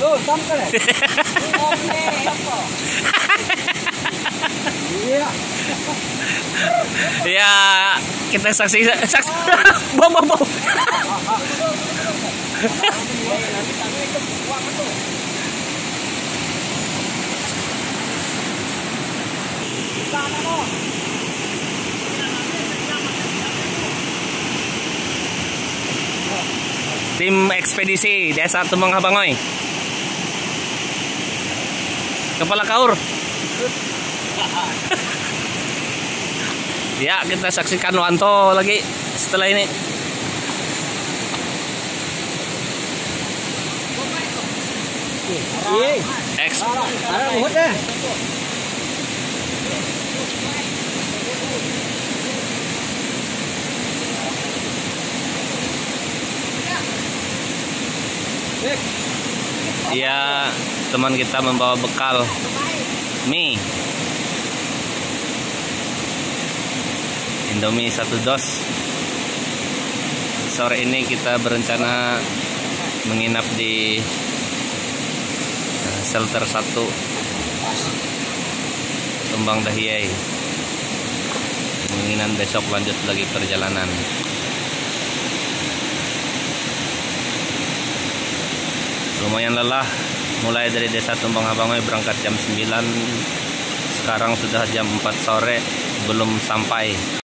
Oh, sampai. Iya. Ya, kita saksi. Bom. Tim ekspedisi Desa Tumbang Habangoy. Kepala Kaur. Ya, kita saksikan Wanto lagi setelah ini. Ya, teman kita membawa bekal mie Indomie 1 dos. Sore ini kita berencana menginap di shelter 1 Tumbang Dahiyai. Kemungkinan besok lanjut lagi perjalanan. Lumayan lelah, mulai dari Desa Tumbang Habangoy berangkat jam 9, sekarang sudah jam 4 sore belum sampai.